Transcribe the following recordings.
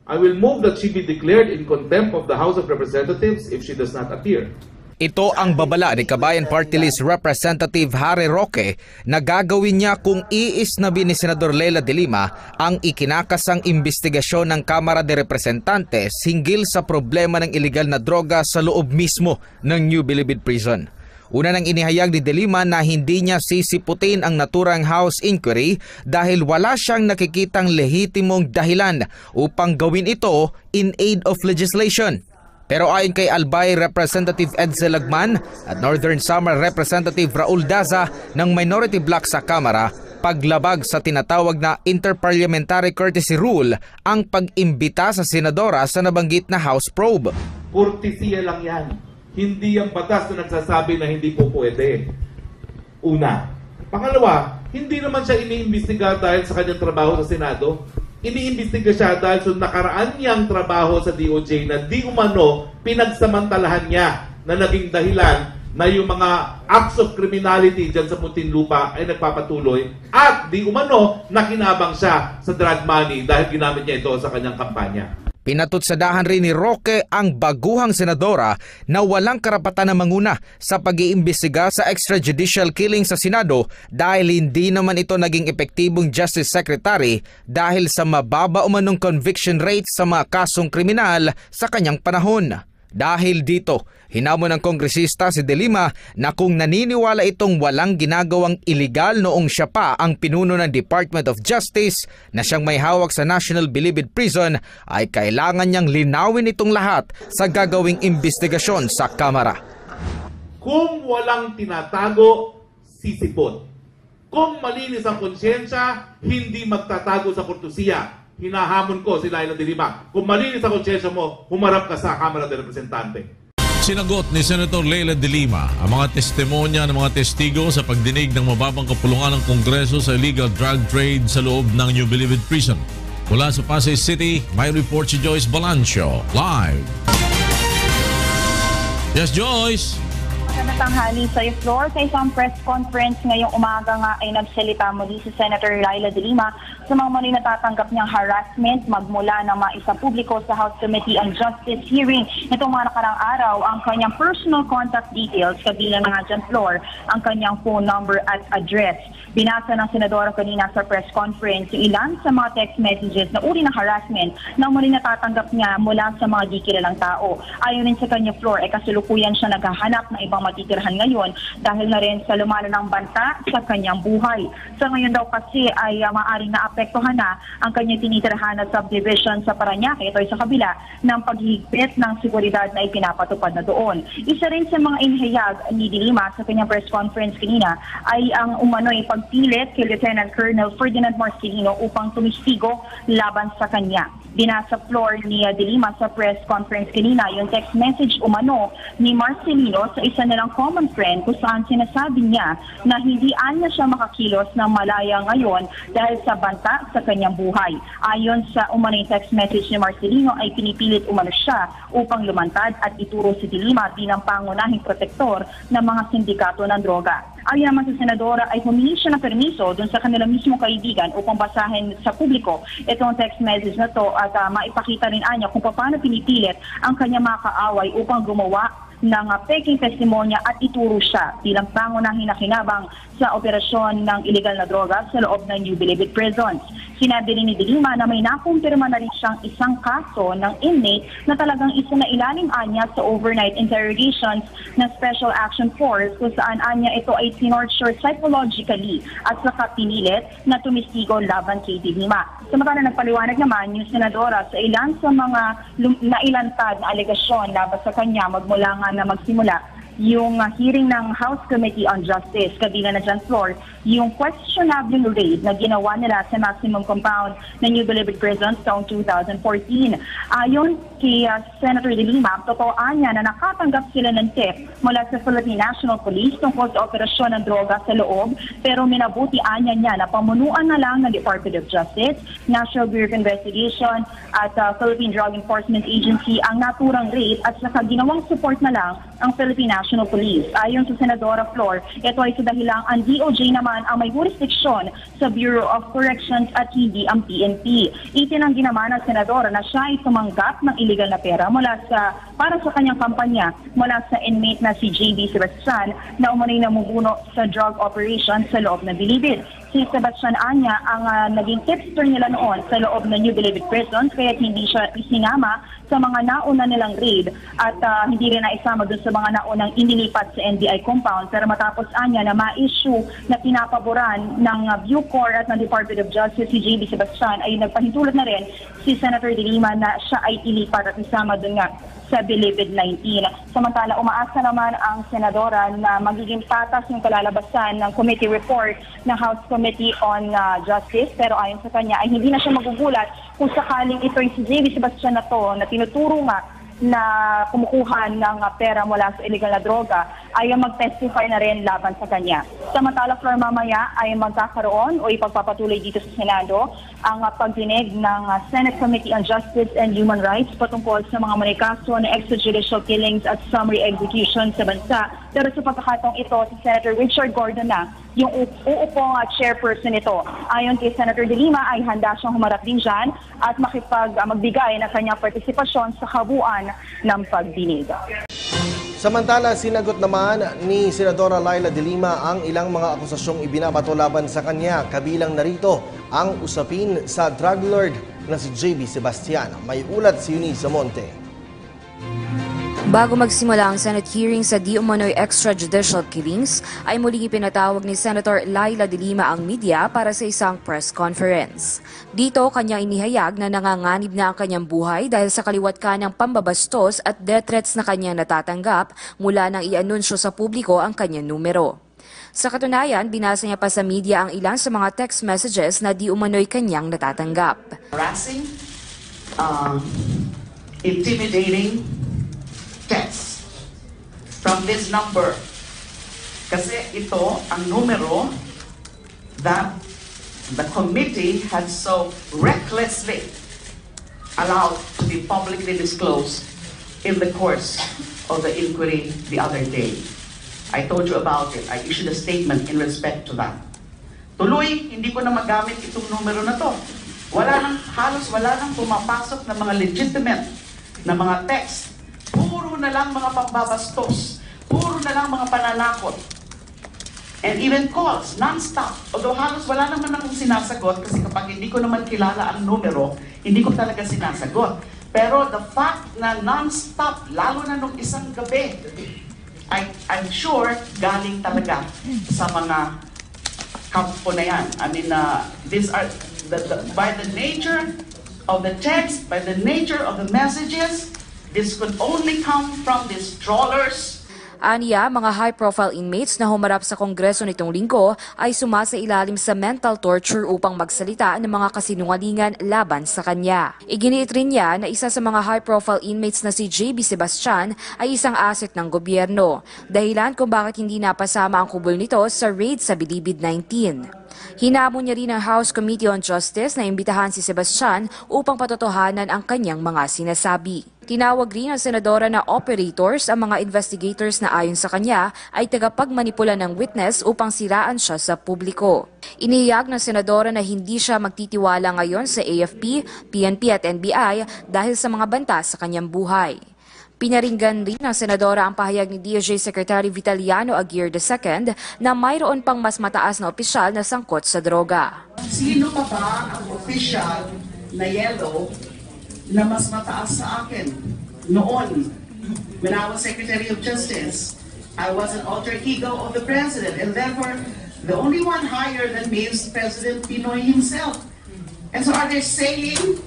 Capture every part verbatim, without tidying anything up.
I will move that she be declared in contempt of the House of Representatives if she does not appear. Ito ang babala ni Kabayan Party List Representative Harry Roque na gagawin niya kung iisnabi ni Senador Leila de Lima ang ikinakasang investigasyon ng Kamara de Representantes hinggil sa problema ng iligal na droga sa loob mismo ng New Bilibid Prison. Una nang inihayag ni de Lima na hindi niya sisiputin ang naturang House inquiry dahil wala siyang nakikitang lehitimong dahilan upang gawin ito in aid of legislation. Pero ayon kay Albay Representative Edsel Lagman at Northern Samar Representative Raul Daza ng minority bloc sa Kamara, paglabag sa tinatawag na Interparliamentary Courtesy Rule ang pag-imbita sa senadora sa nabanggit na House probe. Kurtesiya lang yan. Hindi ang batas na nagsasabi na hindi po pwede. Una. Pangalawa, hindi naman siya iniimbestiga dahil sa kanyang trabaho sa Senado. Iniimbestiga siya dahil sa nakaraan niyang trabaho sa D O J na di umano pinagsamantalahan niya na naging dahilan na yung mga acts of criminality dyan sa Muntinlupa ay nagpapatuloy at di umano nakinabang siya sa drug money dahil ginamit niya ito sa kanyang kampanya. Pinatutsadahan rin ni Roque ang baguhang senadora na walang karapatan na manguna sa pag-iimbestiga sa extrajudicial killing sa Senado dahil hindi naman ito naging epektibong Justice Secretary dahil sa mababa umanong conviction rate sa mga kasong kriminal sa kanyang panahon. Dahil dito, hinamon ng kongresista si de Lima na kung naniniwala itong walang ginagawang iligal noong siya pa ang pinuno ng Department of Justice na siyang may hawak sa National Bilibid Prison ay kailangan niyang linawin itong lahat sa gagawing investigasyon sa Kamara. Kung walang tinatago, sisipot. Kung malinis ang konsyensya, hindi magtatago sa kurtusiya. Hinahamon ko si Leila de Lima. Kung malinis ang konsyensya mo, humarap ka sa Kamara de Representante. Sinagot ni Senator Leila de Lima ang mga testimonya ng mga testigo sa pagdinig ng mababang kapulungan ng Kongreso sa illegal drug trade sa loob ng New Bilibid Prison. Mula sa Pasay City, may report si Joyce Balancio. Live. Yes, Joyce. Magandang tanghali sa iyo, Flor. Sa isang press conference ngayong umaga nga ay nagsalita muli si Senator Leila de Lima sa mga muli natatanggap niyang harassment magmula ng mga isang publiko sa House Committee on Justice hearing. Itong mga nakarang araw, ang kanyang personal contact details, kabilang nga dyan, Flor, ang kanyang phone number at address. Binasa ng senadora kanina sa press conference yung ilan sa mga text messages na uri ng harassment na muli natatanggap niya mula sa mga di kilalang tao. Ayon rin sa kanya, Flor, ay kasulukuyan siya naghahanap ng ibang matitirahan ngayon dahil na rin sa lumalanang banta sa kanyang buhay. Sa ngayon daw kasi ay uh, maaaring naapektuhan na ang kanyang tinitirahan na subdivision sa Parañaque, ito ay sa kabila ng paghigpit ng seguridad na ipinapatupad na doon. Isa rin sa mga inihayag ni de Lima sa kanyang press conference kanina ay ang umano'y pagpilit kay Lieutenant Colonel Ferdinand Marcelino upang tumistigo laban sa kanya. Binasa floor ni de Lima sa press conference kanina yung text message umano ni Marcelino sa isa nilang common friend kung saan sinasabi niya na hindi anya siya makakilos ng malaya ngayon dahil sa banta sa kanyang buhay. Ayon sa umano'y text message ni Marcelino ay pinipilit umano siya upang lumantad at ituro si de Lima bilang pangunahing protektor ng mga sindikato ng droga. Ayon naman sa senadora ay humingi siya ng permiso doon sa kanilang mismong kaibigan upang basahin sa publiko itong text message na to at uh, maipakita rin anya kung paano pinipilit ang kanyang mga kaaway upang gumawa ng uh, peking testimonya at ituro siya bilang pangunahing nakinabang sa operasyon ng illegal na droga sa loob ng New Bilibid Prisons. Sinabi rin ni de Lima na may nakumpirma na rin siyang isang kaso ng inmate na talagang isa na ilalim anya sa overnight interrogations ng Special Action Force kung saan anya ito ay tinorture psychologically at saka pinilit na tumistigo laban kay de Lima. Samantala nagpaliwanag naman yung senadora sa ilan sa mga nailantad na alegasyon laban sa kanya magmula nga na magsimula yung uh, hearing ng House Committee on Justice, kabilang na dyan, Floor, yung questionable raid na ginawa nila sa maximum compound ng New Bilibid Prisons taong two thousand fourteen. Ayon kay uh, Senator De Lima, totooan niya na nakatanggap sila ng tip mula sa Philippine National Police tungkol sa operasyon ng droga sa loob, pero minabutian niya niya na pamunuan na lang ng Department of Justice, National Bureau of Investigation at uh, Philippine Drug Enforcement Agency ang naturang rate at saka ginawang support na lang ang Philippine National Police. Ayon sa Senadora Flor, ito ay sa dahilang ang D O J naman ang may jurisdiksyon sa Bureau of Corrections at hindi ang P N P. Itinanggi naman ng Senadora na siya ay tumanggap ng illegal na pera mula sa para sa kanyang kampanya mula sa inmate na si J B Sebastian na umunay namumuno sa drug operation sa loob ng Bilibid. Si Sebastian Anya ang uh, naging tipster nila noon sa loob ng New Bilibid Prisons kaya hindi siya isinama sa mga nauna nilang raid at uh, hindi rin naisama dun sa mga naunang inilipat sa N B I compound. Pero matapos Anya na ma-issue na pinapaboran ng uh, Bucor at ng Department of Justice si J B Sebastian ay nagpahintulot na rin si Senator De Lima na siya ay ilipat at isama dun nga sa Bilibid nineteen. Samantala, umaasa naman ang senadora na magiging patas yung kalalabasan ng committee report ng House Committee on uh, Justice. Pero ayon sa kanya ay hindi na siya magugulat kung sakaling ito yung si J B Sebastian na to na tinuturo nga na kumukuha ng uh, pera mula sa illegal na droga ay mag-testify na rin laban sa kanya. Samantala, Flor, mamaya ay magkakaroon o ipagpapatuloy dito sa Senado ang uh, pagdinig ng uh, Senate Committee on Justice and Human Rights patungkol sa mga manikaso na extrajudicial killings at summary execution sa bansa. Pero sa pagkakataong ito, si Senator Richard Gordon na yung uupong uh, chairperson nito. Ayon kay Senator De Lima ay handa siyang humarap din dyan at makipag, uh, magbigay ng kanyang partisipasyon sa kabuuan ng pagdinig. Samantala, sinagot naman ni Senadora Laila De Lima ang ilang mga akusasyong ibinabato laban sa kanya. Kabilang narito ang usapin sa drug lord na si J B Sebastian. May ulat si Eunice Monte. Bago magsimula ang Senate hearing sa di umano'y extrajudicial killings, ay muling ipinatawag ni Senator Laila De Lima ang media para sa isang press conference. Dito, kanya inihayag na nanganganib na ang kanyang buhay dahil sa kaliwat kanyang pambabastos at death threats na kanyang natatanggap mula nang i-anunsyo sa publiko ang kanyang numero. Sa katunayan, binasa niya pa sa media ang ilan sa mga text messages na di umano'y kanyang natatanggap. Harassing, uh, intimidating, text from this number. Kasi ito ang numero that the committee had so recklessly allowed to be publicly disclosed in the course of the inquiry the other day. I told you about it. I issued a statement in respect to that. Tuloy, hindi ko na magamit itong numero na to. Wala nang, halos wala nang pumapasok na mga legitimate na mga text. Puro na lang mga pambabastos. Puro na lang mga pananakot. And even calls, non-stop. Although halos wala naman akong sinasagot kasi kapag hindi ko naman kilala ang numero, hindi ko talaga sinasagot. Pero the fact na non-stop, lalo na nung isang gabi, I, I'm sure galing talaga sa mga kampo na yan. I mean, uh, these are, the, the, by the nature of the text, by the nature of the messages, this could only come from these trawlers. Aniya, mga high-profile inmates na humarap sa Kongreso nitong linggo ay sumasailalim sa mental torture upang magsalita ng mga kasinungalingan laban sa kanya. Iginiit rin niya na isa sa mga high-profile inmates na si J B Sebastian ay isang asset ng gobyerno, dahilan kung bakit hindi napasama ang kubol nito sa raid sa Bilibid nineteen. Hinamon niya rin ang House Committee on Justice na imbitahan si Sebastian upang patotohanan ang kanyang mga sinasabi. Tinawag rin ng senadora na operators ang mga investigators na ayon sa kanya ay tagapagmanipula ng witness upang siraan siya sa publiko. Inihiyag ng senadora na hindi siya magtitiwala ngayon sa A F P, P N P at N B I dahil sa mga banta sa kanyang buhay. Pinaringgan rin ng senadora ang pahayag ni D O J Secretary Vitaliano Aguirre the second na mayroon pang mas mataas na opisyal na sangkot sa droga. Sino pa ba ang opisyal na yellow na mas mataas sa akin? Noon, when I was Secretary of Justice, I was an alter ego of the President, and therefore, the only one higher than me is President Pinoy himself. And so are they saying,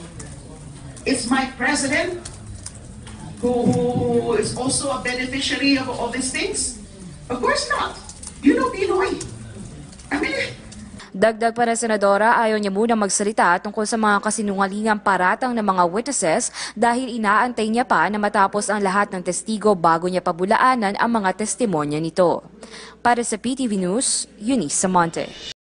it's my President who, who is also a beneficiary of all these things? Of course not. You know Pinoy. I mean... Dagdag pa ng senadora, ayaw niya muna magsalita tungkol sa mga kasinungalingang paratang ng mga witnesses dahil inaantay niya pa na matapos ang lahat ng testigo bago niya pabulaanan ang mga testimonya nito. Para sa P T V News, Eunice Samonte.